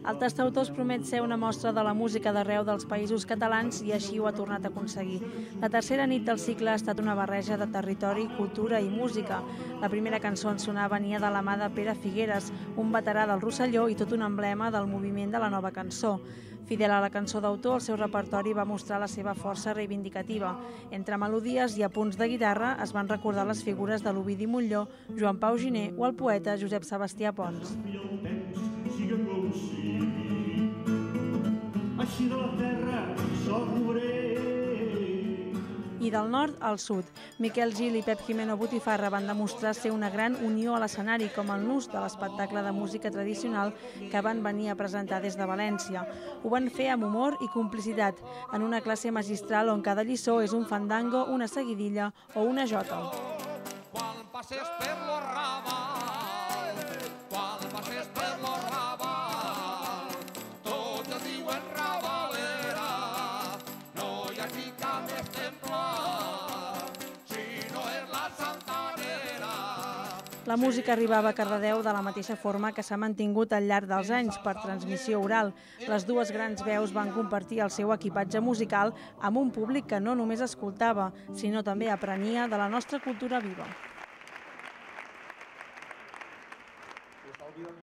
El tastautors promet ser una mostra de la música d'arreu dels països catalans i així ho ha tornat a aconseguir. La tercera nit del cicle ha estat una barreja de territori, cultura i música. La primera cançó en sonar venia de la mà de Pere Figueres, un veterà del Rosselló i tot un emblema del moviment de la nova cançó. Fidel a la cançó d'autor, el seu repertori va mostrar la seva força reivindicativa. Entre melodies i apunts de guitarra es van recordar les figures de l'Ovidi Montllor, Joan Pau Giner o el poeta Josep Sebastià Pons. Així de la terra soc obrer. I del nord al sud, Miquel Gil i Pep Jimeno Botifarra van demostrar ser una gran unió a l'escenari, com el nus de l'espectacle de música tradicional que van venir a presentar des de València. Ho van fer amb humor i complicitat, en una classe magistral on cada lliçó és un fandango, una seguidilla o una jota. Quan passes per lo Raval, quan passes per lo Raval, tots es diuen Ravalera, no hi ha qui cap més templar, si no és la Santanera. La música arribava a Cardedeu de la mateixa forma que s'ha mantingut al llarg dels anys, per transmissió oral. Les dues grans veus van compartir el seu equipatge musical amb un públic que no només escoltava, sinó també aprenia de la nostra cultura viva.